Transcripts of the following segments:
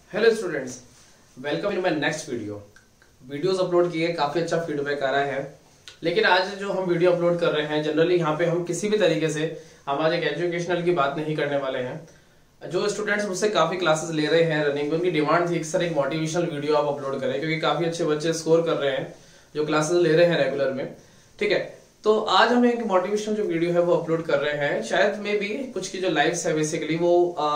Hello students, welcome in my next videos upload किए, काफी अच्छा फीडबैक आ रहा है। लेकिन आज जो हम वीडियो अपलोड कर रहे हैं, जनरली यहाँ पे हम किसी भी तरीके से हम आज एक एजुकेशनल की बात नहीं करने वाले हैं। जो स्टूडेंट्स मुझसे काफी क्लासेस ले रहे हैं रनिंग, उनकी डिमांड थी सर एक मोटिवेशनल वीडियो आप अपलोड करें, क्योंकि काफी अच्छे बच्चे स्कोर कर रहे हैं जो क्लासेस ले रहे हैं रेगुलर में। ठीक है, तो आज हम एक मोटिवेशनल जो वीडियो है वो अपलोड कर रहे हैं। शायद में भी कुछ की जो लाइफ्स है बेसिकली वो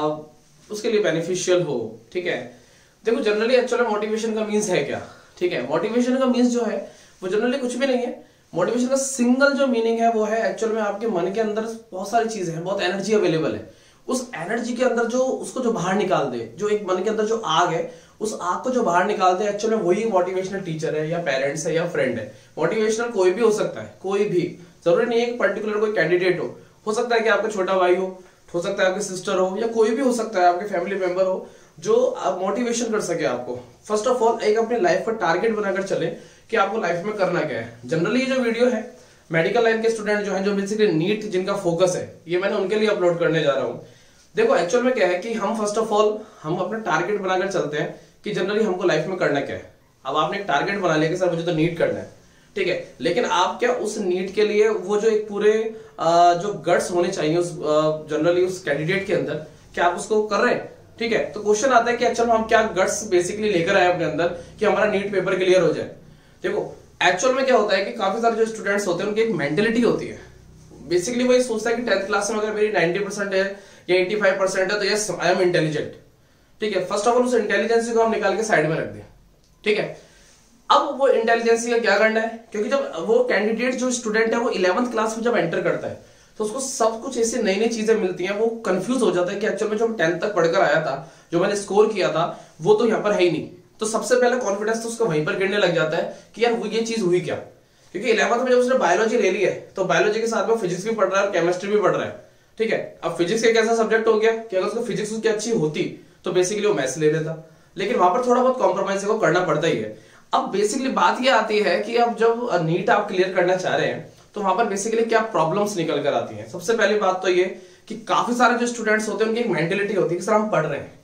उसके लिए बेनिफिशियल हो। ठीक है, देखो जनरली एक्चुअली मोटिवेशन का मीन्स है क्या? ठीक है, मोटिवेशन का मीन्स जो है वो जनरली कुछ भी नहीं है। मोटिवेशन का सिंगल जो मीनिंग है वो है एक्चुअल में आपके मन के अंदर बहुत सारी चीजें हैं, बहुत एनर्जी अवेलेबल है। उस एनर्जी के अंदर जो उसको जो बाहर निकाल दे, जो एक मन के अंदर जो आग है उस आग को जो बाहर निकाल दे, एक्चुअल में वही मोटिवेशनल टीचर है या पेरेंट्स है या फ्रेंड है। मोटिवेशनल कोई भी हो सकता है, कोई भी, जरूरी नहीं है कि पर्टिकुलर कोई कैंडिडेट हो सकता है कि आपका छोटा भाई हो सकता है आपकी सिस्टर हो, या कोई भी हो सकता है आपके फैमिली मेंबर हो जो आप मोटिवेशन कर सके आपको। फर्स्ट ऑफ ऑल एक अपने लाइफ का टारगेट बनाकर चले कि आपको लाइफ में करना क्या है। जनरली ये जो वीडियो है मेडिकल लाइन के स्टूडेंट जो है, जो बेसिकली नीट जिनका फोकस है, ये मैंने उनके लिए अपलोड करने जा रहा हूँ। देखो एक्चुअल में क्या है कि हम फर्स्ट ऑफ ऑल हम अपना टारगेट बनाकर चलते हैं कि जनरली हमको लाइफ में करना क्या है। अब आपने एक टारगेट बना लिया कि सर मुझे तो नीट करना है, ठीक है, लेकिन आप क्या उस नीट के लिए वो जो एक पूरे जो गट्स होने चाहिए उस जनरली उस कैंडिडेट के अंदर, क्या आप उसको कर रहे हैं? ठीक है, तो क्वेश्चन आता है कि अच्छा हम क्या गट्स बेसिकली लेकर आए अपने अंदर कि हमारा नीट पेपर क्लियर हो जाए। देखो एक्चुअल में क्या होता है कि काफी सारे जो स्टूडेंट्स होते हैं उनकी एक मेंटेलिटी होती है। बेसिकली वो ये सोचता है कि 10th क्लास में अगर मेरी 90% है या 85% है तो यस आई एम इंटेलिजेंट। ठीक है, फर्स्ट ऑफ ऑल उस इंटेलिजेंसी को हम निकाल के साइड में रख दें। ठीक है, अब वो इंटेलिजेंसी का क्या करना है, क्योंकि जब वो कैंडिडेट जो स्टूडेंट है वो 11th क्लास में जब एंटर करता है तो उसको सब कुछ ऐसी नई नई चीजें मिलती हैं, वो कंफ्यूज हो जाता है कि एक्चुअल में जो 10th तक पढ़कर आया था, जो मैंने स्कोर किया था वो तो यहाँ पर है ही नहीं। तो सबसे पहले कॉन्फिडेंस तो उसका वहीं पर गिरने लग जाता है कि यार वो ये चीज हुई क्या। क्योंकि 11th में जब उसने बायोलॉजी ले ली है तो बायोलॉजी के साथ में फिजिक्स भी पढ़ रहा है और केमिस्ट्री भी पढ़ रहा है। ठीक है, अब फिजिक्स एक ऐसा सब्जेक्ट हो गया कि अगर उसको फिजिक्स उसकी अच्छी होती तो बेसिकली वो मैथ्स ले लेता, लेकिन वहां पर थोड़ा बहुत कॉम्प्रोमाइज को करना पड़ता ही है। अब बेसिकली बात ये आती है कि अब जब नीट आप क्लियर करना चाह रहे हैं तो वहां पर बेसिकली क्या प्रॉब्लम्स निकल कर आती हैं। सबसे पहली बात तो ये कि काफी सारे जो स्टूडेंट्स होते हैं उनकी एक मेंटेलिटी होती है कि सर हम पढ़ रहे हैं,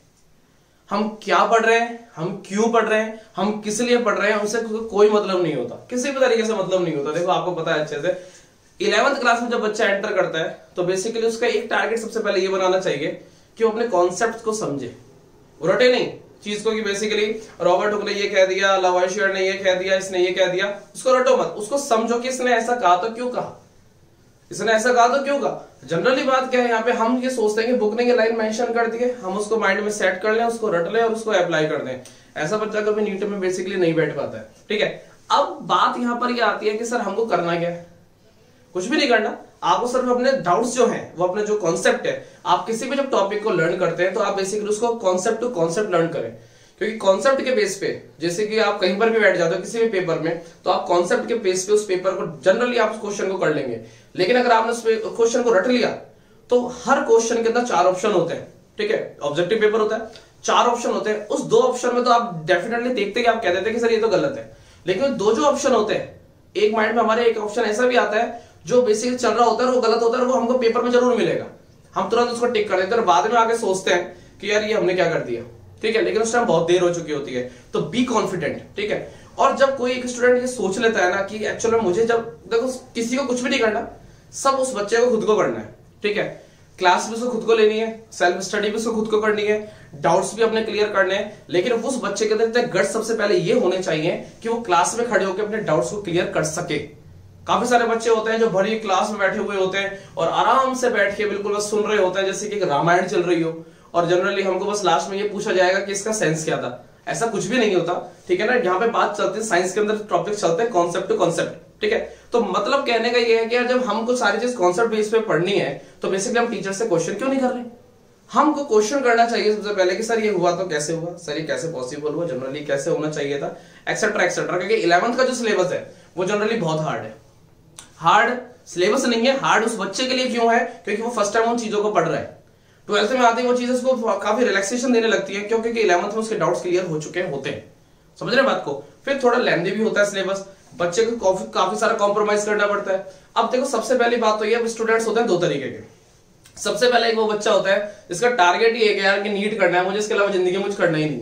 हम क्या पढ़ रहे हैं, हम क्यों पढ़ रहे हैं, हम किस लिए पढ़ रहे हैं, उनसे कोई मतलब नहीं होता, किसी भी तरीके से मतलब नहीं होता। देखो आपको पता है अच्छे से 11th क्लास में जब बच्चा एंटर करता है तो बेसिकली उसका एक टारगेट सबसे पहले ये बनाना चाहिए कि वो अपने कॉन्सेप्ट को समझे, रटे नहीं चीज को कि बेसिकली रॉबर्ट हुक ने ये कह दिया, लवाइशियर ने ये कह दिया, इसने ये कह दिया, उसको रटो मत, उसको समझो कि इसने ऐसा कहा तो क्यों कहा, इसने ऐसा कहा तो क्यों कहा। जनरली बात क्या है, यहाँ पे हम ये सोचते हैं कि बुक ने ये लाइन मेंशन कर दी है, हम उसको माइंड में सेट कर लें, उसको रट लें और उसको अप्लाई कर दें। ऐसा बच्चा कभी नीट में बेसिकली नहीं बैठ पाता है। ठीक है, अब बात यहाँ पर ये आती है कि सर हमको करना क्या है? कुछ भी नहीं करना, आपको सिर्फ अपने डाउट्स जो हैं वो अपने जो कॉन्सेप्ट है, आप किसी भी जब टॉपिक को लर्न करते हैं तो आप बेसिकली उसको कॉन्सेप्ट टू कॉन्सेप्ट लर्न करें। क्योंकि कॉन्सेप्ट के बेस पे जैसे कि आप कहीं पर भी बैठ जाते हो किसी भी पेपर में, तो आप कॉन्सेप्ट के बेस पे उस पेपर को जनरली आप उस क्वेश्चन को कर लेंगे। लेकिन अगर आपने उस क्वेश्चन को रट लिया तो हर क्वेश्चन के अंदर 4 ऑप्शन होते हैं। ठीक है, ऑब्जेक्टिव पेपर होता है, 4 ऑप्शन होते हैं, उस 2 ऑप्शन में तो आप डेफिनेटली देखते कि आप कह देते कि सर ये तो गलत है। लेकिन 2 जो ऑप्शन होते हैं, एक माइंड में हमारे एक ऑप्शन ऐसा भी आता है जो बेसिकली चल रहा होता है वो गलत होता है, वो हमको पेपर में जरूर मिलेगा, हम तुरंत उसको टिक कर देते हैं और बाद में आके सोचते हैं कि यार ये हमने क्या कर दिया। ठीक है, लेकिन उस टाइम बहुत देर हो चुकी होती है। तो बी कॉन्फिडेंट। ठीक है, और जब कोई एक स्टूडेंट ये सोच लेता है ना कि एक्चुअली में मुझे, जब देखो किसी को कुछ भी नहीं करना, सब उस बच्चे को खुद को करना है। ठीक है, क्लास भी उसको खुद को लेनी है, सेल्फ स्टडी भी उसको खुद को करनी है, डाउट्स भी अपने क्लियर करने हैं, लेकिन उस बच्चे के अंदर गट्स सबसे पहले ये होने चाहिए कि वो क्लास में खड़े होकर अपने डाउट्स को क्लियर कर सके। काफी सारे बच्चे होते हैं जो भरी क्लास में बैठे हुए होते हैं और आराम से बैठ के बिल्कुल बस सुन रहे होते हैं जैसे कि एक रामायण चल रही हो, और जनरली हमको बस लास्ट में ये पूछा जाएगा कि इसका सेंस क्या था। ऐसा कुछ भी नहीं होता। ठीक है ना, यहाँ पे बात चलती है साइंस के अंदर टॉपिक चलते हैं कॉन्सेप्ट टू कॉन्सेप्ट। ठीक है, तो मतलब कहने का ये है कि यार जब हमको सारी चीज कॉन्सेप्ट बेस पे पढ़नी है तो बेसिकली हम टीचर से क्वेश्चन क्यों नहीं कर रहे? हमको क्वेश्चन करना चाहिए सबसे पहले कि सर ये हुआ तो कैसे हुआ, सर ये कैसे पॉसिबल हुआ, जनरली कैसे होना चाहिए था, एक्सेट्रा एक्सेट्रा। क्योंकि 11th का जो सिलेबस है वो जनरली बहुत हार्ड है। हार्ड सिलेबस नहीं है, हार्ड उस बच्चे के लिए क्यों है, क्योंकि वो फर्स्ट टाइम उन चीजों को पढ़ रहा है। 12th में आते ही वो चीजें उसको काफी रिलैक्सेशन देने लगती है, क्योंकि 11th में उसके डाउट्स क्लियर हो चुके होते हैं। समझ रहे बात को? फिर थोड़ा लेंथी भी होता है सिलेबस, बच्चे को काफी सारा कॉम्प्रोमाइज करना पड़ता है। अब देखो सबसे पहली बात तो ये, अब स्टूडेंट्स होते हैं 2 तरीके के। सबसे पहले एक वो बच्चा होता है जिसका टारगेट ही है कि यार कि नीट करना है मुझे, इसके अलावा जिंदगी में कुछ करना ही नहीं है।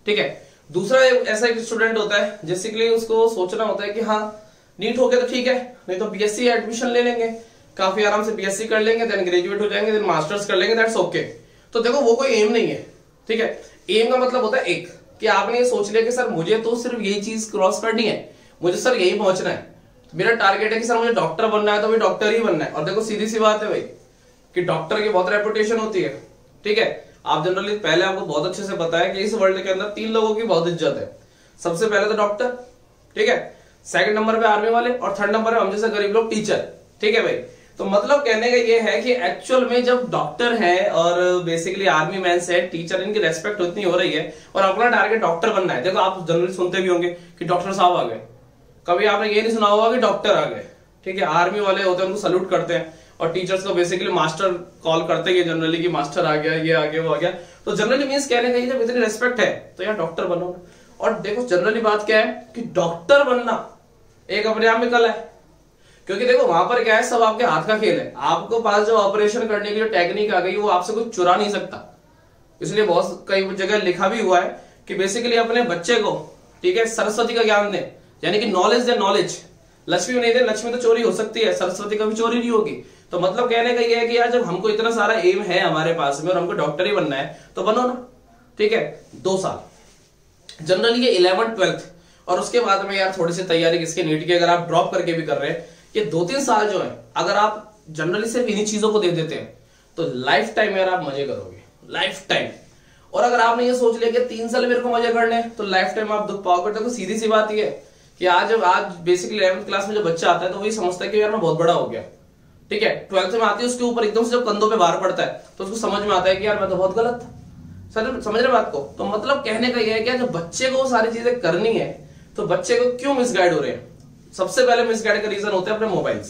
ठीक है। दूसरा ऐसा एक स्टूडेंट होता है बेसिकली उसको सोचना होता है कि हाँ नीट हो गया तो ठीक है, नहीं तो बीएससी एडमिशन ले लेंगे, काफी आराम से बीएससी कर लेंगे, देन ग्रेजुएट हो जाएंगे, देन मास्टर्स कर लेंगे, दैट्स ओके। तो देखो वो कोई एम नहीं है, ठीक है। एम का मतलब होता है एक कि आपने ये सोच लिया कि सर मुझे तो सिर्फ यही चीज क्रॉस करनी है, मुझे सर यही पहुंचना है, मेरा टारगेट है कि सर मुझे डॉक्टर बनना है तो भाई डॉक्टर ही बनना है। और देखो सीधी सी बात है भाई कि डॉक्टर की बहुत रेपुटेशन होती है, ठीक है। आप जनरली पहले आपको बहुत अच्छे से पता है कि इस वर्ल्ड के अंदर 3 लोगों की बहुत इज्जत है। सबसे पहले तो डॉक्टर, ठीक है, सेकंड नंबर पे आर्मी वाले, और थर्ड नंबर पे हम जैसे गरीब लोग टीचर, ठीक है भाई। तो मतलब कहने का ये है कि एक्चुअल में जब डॉक्टर है और बेसिकली आर्मी मैन से टीचर, इनकी रेस्पेक्ट उतनी हो रही है और अपना टारगेट डॉक्टर बनना है। देखो आप जनरली सुनते भी होंगे कि डॉक्टर साहब आ गए, कभी आपने ये नहीं सुना होगा कि डॉक्टर आ गए, ठीक है। आर्मी वाले होते हैं उनको सल्यूट करते हैं, और टीचर्स को बेसिकली मास्टर कॉल करते हैं जनरली कि मास्टर आ गया, ये आ गया, वो आ गया। तो जनरली मींस कहने का जब इतनी रेस्पेक्ट है तो यार डॉक्टर बनो। और देखो जनरली बात क्या है कि डॉक्टर बनना एक अपने आप में कला है, क्योंकि देखो वहां पर क्या है, सब आपके हाथ का खेल है। आपको पास जो ऑपरेशन करने की जो टेक्निक आ गई वो आपसे कुछ चुरा नहीं सकता। इसलिए बहुत कई जगह लिखा भी हुआ है कि बेसिकली अपने बच्चे को, ठीक है, सरस्वती का ज्ञान दें, यानी कि नॉलेज दे नॉलेज। लक्ष्मी नहीं दे, लक्ष्मी तो चोरी हो सकती है, सरस्वती कभी चोरी नहीं होगी। तो मतलब कहने का ये है कि यार जब हमको इतना सारा एम है हमारे पास में और हमको डॉक्टर ही बनना है तो बनो ना, ठीक है। 2 साल जनरली ये 11th 12th और उसके बाद में यार थोड़ी सी तैयारी किसके नीट की अगर आप ड्रॉप करके भी कर रहे हैं, ये 2-3 साल जो है अगर आप जनरली सिर्फ इन्हीं चीजों को दे देते हैं तो लाइफ टाइम यार आप मजे करोगे, लाइफ टाइम। और अगर आपने ये सोच लिया कि 3 साल मेरे को मजे करने हैं तो लाइफ टाइम आप दुख पाओगे। देखो सीधी सी बात ये है कि आज बेसिकली 11th क्लास में जब बच्चा आता है तो वही समझता है कि यार मैं बहुत बड़ा हो गया, ठीक है। 12th में आती है उसके ऊपर एकदम से जब कंधों पे भार पड़ता है तो उसको समझ में आता है कि यार मैं तो बहुत गलत था। सर समझ रहे बात को? तो मतलब कहने का यह है कि जब बच्चे को सारी चीजें करनी है तो बच्चे को क्यों मिसगाइड हो रहे हैं? सबसे पहले मिसगाइड का रीजन होता है अपने मोबाइल्स।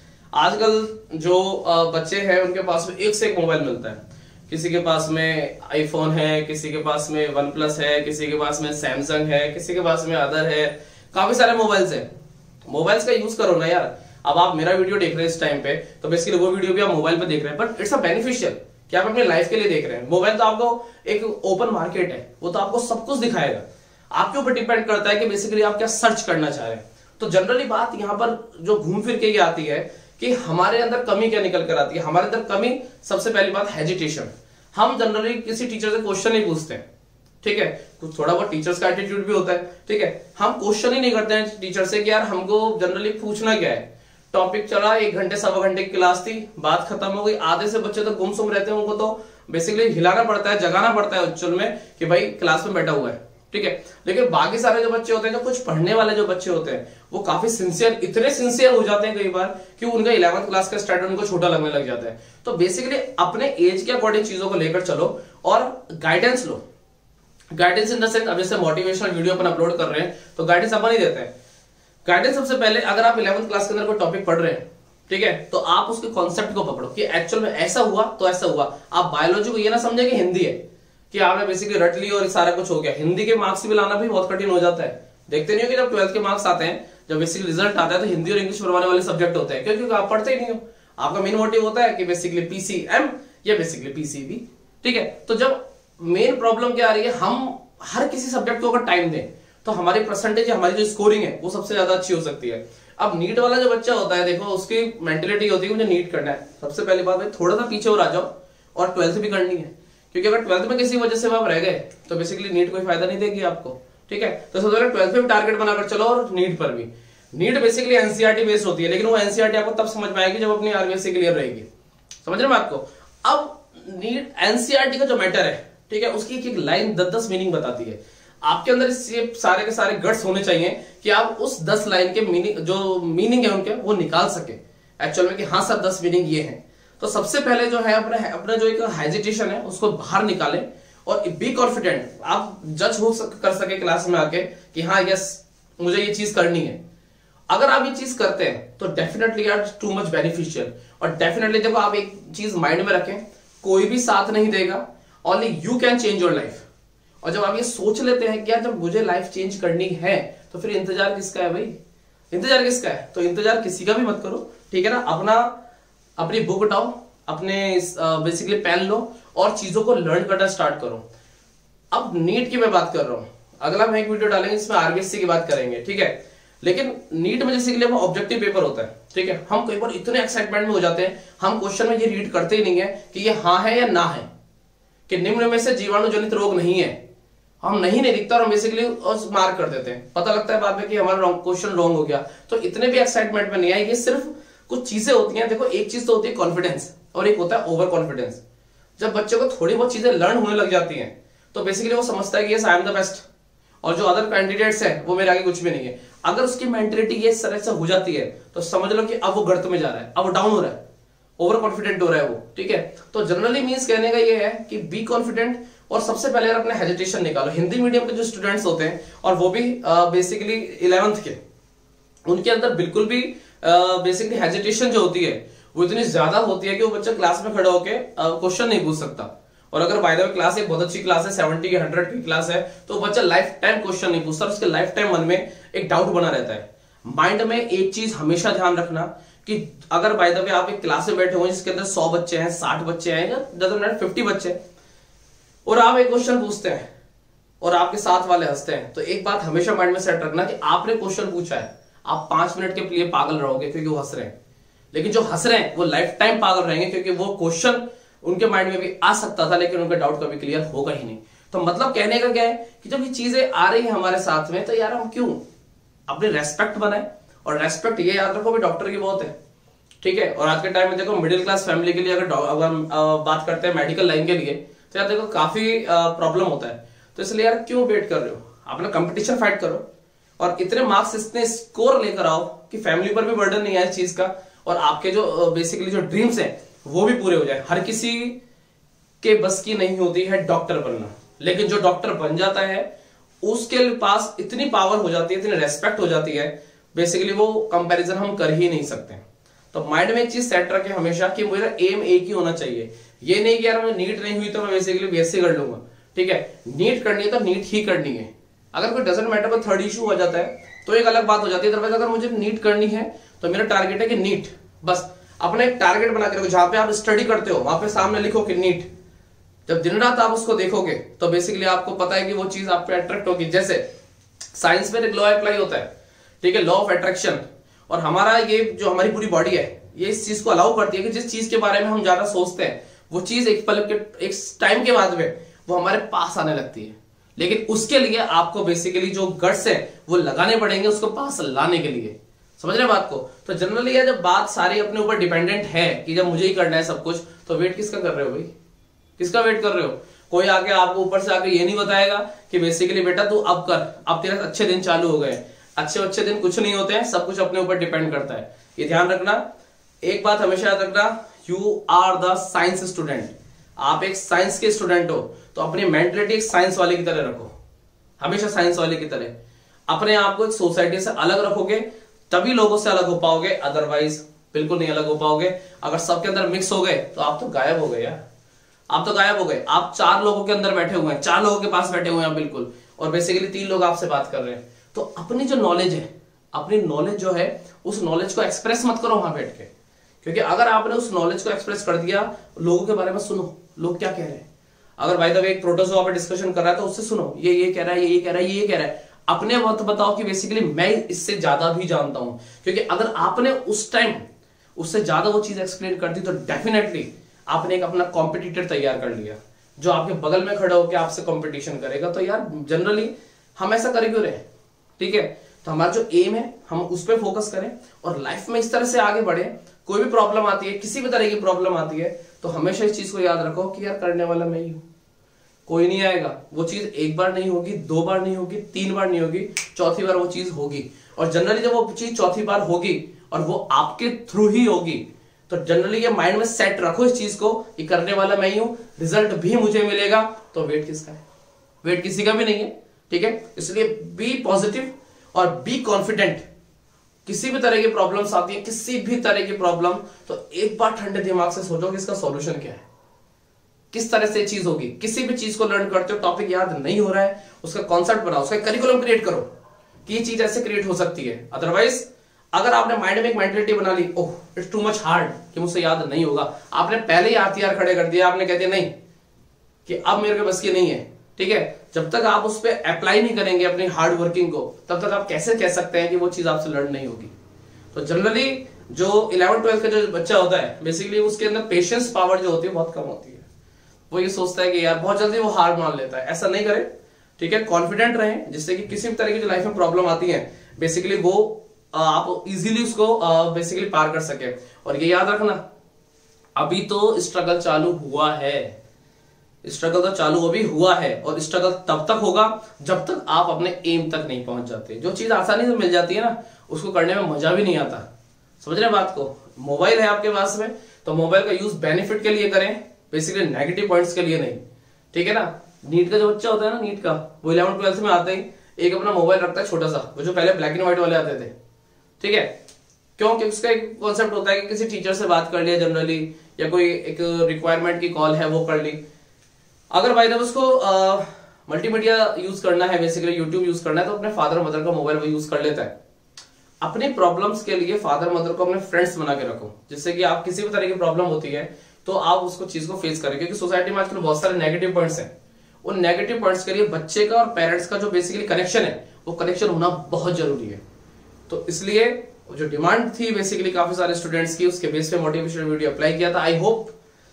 आजकल जो बच्चे हैं उनके पास में एक से एक मोबाइल मिलता है। किसी के पास में आईफोन है, किसी के पास में वन प्लस है, किसी के पास में सैमसंग है, किसी के पास में अदर है, काफी सारे मोबाइल्स हैं। मोबाइल्स का यूज करो ना यार। अब आप मेरा वीडियो देख रहे हैं इस टाइम पे तो बेसिकली वो वीडियो भी आप मोबाइल पे देख रहे हैं, बट इट्स अ बेनिफिशियल कि आप अपने लाइफ के लिए देख रहे हैं। मोबाइल तो आपको एक ओपन मार्केट है, वो तो आपको सब कुछ दिखाएगा। आपके ऊपर डिपेंड करता है कि बेसिकली आप क्या सर्च करना चाह रहे हैं। तो जनरली बात यहां पर जो घूम फिर के ये आती है कि हमारे अंदर कमी क्या निकल कर आती है। हमारे अंदर कमी सबसे पहली बात हेजिटेशन। हम जनरली किसी टीचर से क्वेश्चन नहीं पूछते हैं, ठीक है। कुछ थोड़ा बहुत टीचर्स का एटीट्यूड भी होता है, ठीक है। हम क्वेश्चन ही नहीं करते हैं टीचर से कि यार हमको जनरली पूछना क्या है। टॉपिक चला, 1 घंटे 1.25 घंटे की क्लास थी, बात खत्म हो गई। आधे से बच्चे तो गुमसुम रहते हैं, उनको तो बेसिकली हिलाना पड़ता है, जगाना पड़ता है एक्चुअल में कि भाई क्लास में बैठा हुआ है, ठीक है। लेकिन बाकी सारे जो बच्चे होते हैं, जो कुछ पढ़ने वाले जो बच्चे होते हैं, वो काफी सिंसियर, इतने सिंसियर हो जाते हैं कई बार कि उनका 11th क्लास का स्टैंडर्ड उनको छोटा लगने लग जाता है। तो बेसिकली अपने एज के अकॉर्डिंग चीजों को लेकर चलो और गाइडेंस लो। गाइडेंस इन द सेंस, अब जैसे मोटिवेशनल वीडियो अपन अपलोड कर रहे हैं तो गाइडेंस अपन ही देते हैं। गाइडेंस सबसे पहले, अगर आप 11th क्लास के अंदर कोई टॉपिक पढ़ रहे हैं, ठीक है, तो आप उसके कॉन्सेप्ट को पकड़ो कि एक्चुअल में ऐसा हुआ तो ऐसा हुआ। आप बायोलॉजी को ये ना समझे कि हिंदी है कि आपने बेसिकली रट ली और सारा कुछ हो गया। हिंदी के मार्क्स भी लाना भी बहुत कठिन हो जाता है। देखते नहीं हो कि जब 12th के मार्क्स आते हैं, जब बेसिकली रिजल्ट आता है तो हिंदी और इंग्लिश पढ़वाने वाले सब्जेक्ट होते हैं, क्योंकि आप पढ़ते ही नहीं हो। आपका मेन मोटिव होता है कि बेसिकली पीसीएम या बेसिकली पीसीबी, ठीक है। तो जब मेन प्रॉब्लम क्या आ रही है, हम हर किसी सब्जेक्ट को अगर टाइम दें तो हमारी परसेंटेज, हमारी जो स्कोरिंग है वो सबसे ज्यादा अच्छी हो सकती है। अब नीट वाला जो बच्चा होता है, देखो उसकी मेंटेलिटी होती है मुझे नीट करना है। सबसे पहली बात भाई थोड़ा सा पीछे और आ जाओ और 12th भी करनी है, क्योंकि अगर 12th में किसी वजह से आप रह गए तो बेसिकली नीट कोई फायदा नहीं देगी आपको, ठीक है। तो सबसे पहले 12th में भी टारगेट बनाकर चलो और नीट पर भी। नीट बेसिकली एनसीईआरटी बेस्ड होती है, लेकिन वो एनसीईआरटी आपको तब समझ में आएगी जब अपनी आरबीएससी क्लियर रहेगी। समझ रहे हैं बात को? अब नीट एनसीईआरटी का जो मैटर है, ठीक है, उसकी एक लाइन 10-10 मीनिंग बताती है। आपके अंदर ये सारे के सारे गट्स होने चाहिए कि आप उस 10 लाइन के मीनिंग, जो मीनिंग है उनके, वो निकाल सके एक्चुअल में कि हाँ सर 10 मीनिंग ये हैं। तो सबसे पहले जो है अपना जो एक हेजिटेशन है उसको बाहर निकालें और बी कॉन्फिडेंट। आप जज कर सके क्लास में आके कि हाँ यस मुझे ये चीज करनी है। अगर आप ये चीज करते हैं तो डेफिनेटली यार टू मच बेनिफिशियल। और डेफिनेटली देखो आप एक चीज माइंड में रखें, कोई भी साथ नहीं देगा, only you can change your life. और जब आप ये सोच लेते हैं कि यार जब मुझे लाइफ चेंज करनी है तो फिर इंतजार किसका है भाई? इंतजार किसका है? तो इंतजार किसी का भी मत करो, ठीक है ना। अपनी बुक उठाओ, अपने बेसिकली पेन लो और चीजों को लर्न करना स्टार्ट करो। अब नीट की मैं बात कर रहा हूं, अगला हम एक वीडियो डालेंगे इसमें आरबीएससी की बात करेंगे, ठीक है। लेकिन नीट में जैसे के लिए वो ऑब्जेक्टिव पेपर होता है, ठीक है। हम कई बार इतने एक्साइटमेंट में हो जाते हैं, हम क्वेश्चन में ये रीड करते ही नहीं है कि ये हाँ है या ना है, कि निम्न में से जीवाणु जनित रोग नहीं है, हम नहीं दिखता और हम बेसिकली मार्क कर देते हैं। पता लगता है बाद में कि हमारा क्वेश्चन रॉन्ग हो गया। तो इतने भी एक्साइटमेंट में नहीं आए, ये सिर्फ कुछ चीजें होती हैं। देखो, एक चीज तो होती है कॉन्फिडेंस और एक होता है ओवर कॉन्फिडेंस। जब बच्चे को थोड़ी बहुत चीजें लर्न होने लग जाती हैं तो बेसिकली वो समझता है कि yes I am the best और जो अदर कैंडिडेट्स हैं वो मेरे आगे कुछ भी नहीं है। अगर उसकी मेंटेलिटी ये तरह से हो जाती है तो समझ लो कि अब वो गर्त में जा रहा है, अब वो डाउन हो रहा है, ओवर कॉन्फिडेंट हो रहा है वो, ठीक है। तो जनरली मींस कहने का ये है कि बी कॉन्फिडेंट, और सबसे पहले अपना हेजिटेशन निकालो। हिंदी मीडियम के जो स्टूडेंट्स होते हैं और वो भी बेसिकली 11th के, उनके अंदर बिल्कुल भी बेसिकली हेजिटेशन जो होती है वो इतनी ज्यादा होती है कि वो बच्चा क्लास में खड़ा होकर क्वेश्चन नहीं पूछ सकता। और अगर बाय द वे क्लास एक बहुत अच्छी क्लास है, 70 या 100 की क्लास है, तो बच्चा लाइफ टाइम क्वेश्चन नहीं पूछता, उसके लाइफ टाइम मन में एक डाउट बना रहता है। माइंड में एक चीज हमेशा ध्यान रखना कि अगर बाय द वे आप एक क्लास में बैठे हुए जिसके अंदर 100 बच्चे हैं, 60 बच्चे हैं, या डजंट मैटर 50 बच्चे, और आप एक क्वेश्चन पूछते हैं और आपके साथ वाले हंसते हैं, तो एक बात हमेशा माइंड में सेट रखना कि आपने क्वेश्चन पूछा है। आप 5 मिनट के लिए पागल रहोगे क्योंकि वो हंस रहे हैं, लेकिन जो हंस रहे हैं वो लाइफ टाइम पागल रहेंगे क्योंकि वो क्वेश्चन उनके माइंड में भी आ सकता था लेकिन उनका डाउट कभी क्लियर होगा ही नहीं। तो मतलब कहने का क्या है कि जब ये चीजें आ रही है हमारे साथ में, तो यार हम क्यों अपनी रेस्पेक्ट बनाए। और रेस्पेक्ट ये याद रखो भी डॉक्टर की बहुत है, ठीक है। और आज के टाइम में देखो मिडिल क्लास फैमिली के लिए अगर बात करते हैं मेडिकल लाइन के लिए, तो यार देखो काफी प्रॉब्लम होता है। तो इसलिए यार क्यों वेट कर रहे हो, अपना कंपटीशन फाइट करो और इतने मार्क्स, इतने स्कोर लेकर आओ कि फैमिली पर भी बर्डन नहीं आए इस चीज का, और आपके जो बेसिकली जो ड्रीम्स हैं वो भी पूरे हो जाए। हर किसी के बस की नहीं होती है डॉक्टर बनना, लेकिन जो डॉक्टर बन जाता है उसके पास इतनी पावर हो जाती है, इतनी रेस्पेक्ट हो जाती है, बेसिकली वो कंपैरिजन हम कर ही नहीं सकते। तो माइंड में एक चीज सेट रखे हमेशा कि मेरा एम एक ही होना चाहिए। ये नहीं कि यार मैं नीट नहीं हुई तो मैं बेसिकली बीएससी कर लूंगा, ठीक है। नीट करनी है तो नीट ही करनी है। अगर कोई डजंट मैटर पर थर्ड इशू हो जाता है तो एक अलग बात हो जाती है। अदरवाइज अगर मुझे नीट करनी है तो मेरा टारगेट है कि नीट, बस अपना एक टारगेट बना के रखो। जहां पे आप स्टडी करते हो वहां पे सामने लिखो कि नीट। जब दिन रात आप उसको देखोगे तो बेसिकली आपको पता है कि वो चीज आप पे अट्रैक्ट होगी। जैसे साइंस में एक लॉ अप्लाई होता है, ठीक है, लॉ ऑफ अट्रैक्शन। और हमारा ये जो हमारी पूरी बॉडी है ये इस चीज को अलाउ करती है कि जिस चीज के बारे में हम ज्यादा सोचते हैं वो चीज एक पल के, एक टाइम के बाद में वो हमारे पास आने लगती है। लेकिन उसके लिए आपको बेसिकली जो गट्स है वो लगाने पड़ेंगे उसको पास लाने के लिए। समझ रहे बात को। तो जनरली यार जब बात सारी अपने ऊपर डिपेंडेंट है कि जब मुझे ही करना है सब कुछ, तो वेट किसका कर रहे हो भाई, किसका वेट कर रहे हो। कोई आके आपको ऊपर से आके ये नहीं बताएगा कि बेसिकली बेटा तू अब कर, अब तेरे अच्छे दिन चालू हो गए। अच्छे दिन कुछ नहीं होते हैं, सब कुछ अपने ऊपर डिपेंड करता है। ये ध्यान रखना। एक बात हमेशा याद रखना, you are the science student. आप एक साइंस के स्टूडेंट हो तो अपनी मेंटलिटी एक साइंस वाले की तरह रखो, हमेशा साइंस वाले की तरह। अपने आप को एक सोसाइटी से अलग रखोगे तभी लोगों से अलग हो पाओगे, अदरवाइज बिल्कुल नहीं अलग हो पाओगे। अगर सबके अंदर मिक्स हो गए तो आप तो गायब हो गए यार, आप तो गायब हो गए। आप 4 लोगों के अंदर बैठे हुए हैं, 4 लोगों के पास बैठे हुए हैं बिल्कुल, और बेसिकली 3 लोग आपसे बात कर रहे हैं। तो अपनी जो नॉलेज है, अपनी नॉलेज जो है उस नॉलेज को एक्सप्रेस मत करो वहां बैठ के, क्योंकि अगर आपने उस नॉलेज को एक्सप्रेस कर दिया, लोगों के बारे में सुनो लोग क्या कह रहे हैं। अगर बाय द वे एक प्रोटोजोआ पे डिस्कशन कर रहा है तो उससे सुनो, ये कह रहा है, ये कह रहा है, ये कह रहा है। अपने वक्त बताओ कि बेसिकली मैं इससे ज्यादा भी जानता हूं, क्योंकि अगर आपने उस टाइम उससे ज्यादा वो चीज एक्सप्लेन कर दी तो डेफिनेटली आपने एक अपना कॉम्पिटिटर तैयार कर लिया जो आपके बगल में खड़ा होकर आपसे कंपटीशन करेगा। तो यार जनरली हम ऐसा कर क्यों रहे, ठीक है। तो हमारा जो एम है हम उस पर फोकस करें और लाइफ में इस तरह से आगे बढ़े। कोई भी प्रॉब्लम आती है, किसी भी तरह की प्रॉब्लम आती है, तो हमेशा इस चीज को याद रखो कि यार करने वाला मैं ही हूं, कोई नहीं आएगा। वो चीज एक बार नहीं होगी, 2 बार नहीं होगी, 3 बार नहीं होगी, चौथी बार वो चीज होगी। और जनरली जब वो चीज चौथी बार होगी और वो आपके थ्रू ही होगी, तो जनरली ये माइंड में सेट रखो इस चीज को कि करने वाला मैं ही हूं, रिजल्ट भी मुझे मिलेगा। तो वेट किसका है, वेट किसी का भी नहीं है, ठीक है। इसलिए बी पॉजिटिव और बी कॉन्फिडेंट। किसी भी तरह की प्रॉब्लम्स आती है, किसी भी तरह की प्रॉब्लम, तो एक बार ठंडे दिमाग से सोचो कि इसका सॉल्यूशन क्या है, किस तरह से चीज होगी। किसी भी चीज को लर्न करते हो, टॉपिक याद नहीं हो रहा है, उसका कॉन्सेप्ट बनाओ, उसका करिकुलम क्रिएट करो कि ये चीज ऐसे क्रिएट हो सकती है। अदरवाइज अगर आपने माइंड में एक मेंटलिटी बना ली, oh it's too much hard कि मुझसे याद नहीं होगा, आपने पहले ही हथियार खड़े कर दिया, आपने कह दिया नहीं कि अब मेरे को बस की नहीं है, ठीक है, जब तक आप उस पर अप्लाई नहीं करेंगे अपनी हार्ड वर्किंग को, तब तक आप कैसे कह सकते हैं कि वो चीज आपसे लर्न नहीं होगी। तो जनरली जो 11th-12th का जो बच्चा होता है, बेसिकली उसके अंदर पेशेंस पावर जो होती है बहुत कम होती है। वो ये सोचता है कि यार बहुत जल्दी वो हार मान लेता है। ऐसा नहीं करे, ठीक है, कॉन्फिडेंट रहें, जिससे कि किसी भी तरह की जो लाइफ में प्रॉब्लम आती है बेसिकली वो आप इजीली उसको बेसिकली पार कर सके। और ये याद रखना, अभी तो स्ट्रगल चालू हुआ है, स्ट्रगल तो चालू अभी हुआ है, और स्ट्रगल तब तक होगा जब तक आप अपने एम तक नहीं पहुंच जाते। जो चीज आसानी से मिल जाती है ना, उसको करने में मजा भी नहीं आता। समझ रहे बात को? मोबाइल है आपके पास में, तो मोबाइल का यूज बेनिफिट के लिए करें, बेसिकली नेगेटिव पॉइंट्स के लिए नहीं, ठीक है ना। नीट का जो बच्चा होता है ना, नीट का, वो 11th-12th में आते ही एक अपना मोबाइल रखता है छोटा सा, वो जो पहले ब्लैक एंड व्हाइट वाले आते थे, ठीक है। क्योंकि उसका एक कॉन्सेप्ट होता है कि किसी टीचर से बात कर लिया जनरली, या कोई एक रिक्वायरमेंट की कॉल है वो कर ली। अगर भाई जब उसको मल्टीमीडिया यूज करना है, बेसिकली यूट्यूब यूज करना है, तो अपने फादर मदर का मोबाइल वो यूज कर लेता है। अपने प्रॉब्लम्स के लिए फादर मदर को अपने फ्रेंड्स बना के रखो, जिससे कि आप किसी भी तरह की प्रॉब्लम होती है तो आप उसको चीज को फेस करें। क्योंकि सोसाइटी में आजकल बहुत सारे नेगेटिव पॉइंट्स हैं, उन नेगेटिव पॉइंट्स के लिए बच्चे का और पेरेंट्स का जो बेसिकली कनेक्शन है, वो कनेक्शन होना बहुत जरूरी है। तो इसलिए जो डिमांड थी बेसिकली काफी सारे स्टूडेंट्स की, उसके बेस पे मोटिवेशनल वीडियो अप्लाई किया था। आई होप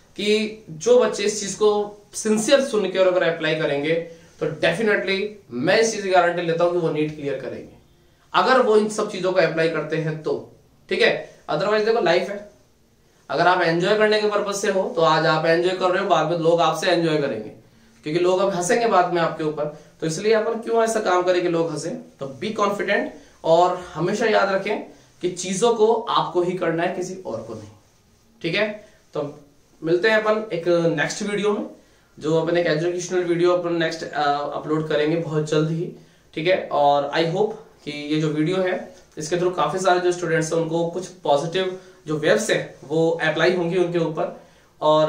कि जो बच्चे इस चीज को सिंसियर सुन के और अगर अप्लाई करेंगे तो डेफिनेटली मैं इस चीज की गारंटी लेता हूं कि वो नीट क्लियर करेंगे, अगर वो इन सब चीजों को अप्लाई करते हैं तो, ठीक है। अदरवाइज देखो, लाइफ है, अगर आप एंजॉय करने के पर्पज से हो तो आज आप एंजॉय कर रहे हो, बाद में लोग आपसे एंजॉय करेंगे, क्योंकि लोग अब हंसेंगे बाद में आपके ऊपर। तो इसलिए अपन क्यों ऐसा काम करें कि लोग हंसे। तो बी कॉन्फिडेंट, और हमेशा याद रखें कि चीजों को आपको ही करना है, किसी और को नहीं, ठीक है। तो मिलते हैं अपन एक नेक्स्ट वीडियो में, जो अपन एक एजुकेशनल वीडियो अपन नेक्स्ट अपलोड करेंगे बहुत जल्द ही, ठीक है। और आई होप कि ये जो वीडियो है इसके थ्रू काफी सारे जो स्टूडेंट्स हैं उनको कुछ पॉजिटिव जो वेव्स है वो अप्लाई होंगी उनके ऊपर। और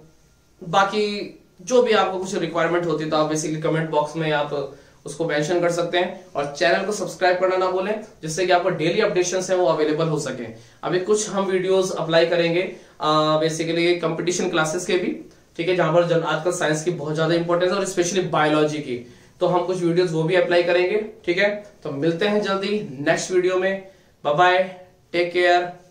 बाकी जो भी आपको कुछ रिक्वायरमेंट होती है तो आप बेसिकली कमेंट बॉक्स में आप उसको मेंशन कर सकते हैं, और चैनल को सब्सक्राइब करना ना भूलें, जिससे कि आपको डेली अपडेशंस हैं वो अवेलेबल हो सके। अभी कुछ हम वीडियोस अप्लाई करेंगे बेसिकली कंपटीशन क्लासेस के भी, ठीक है, जहां पर आजकल साइंस की बहुत ज्यादा इंपॉर्टेंस है, और स्पेशली बायोलॉजी की, तो हम कुछ वीडियोस वो भी अप्लाई करेंगे, ठीक है। तो मिलते हैं जल्दी नेक्स्ट वीडियो में। Bye bye, take care.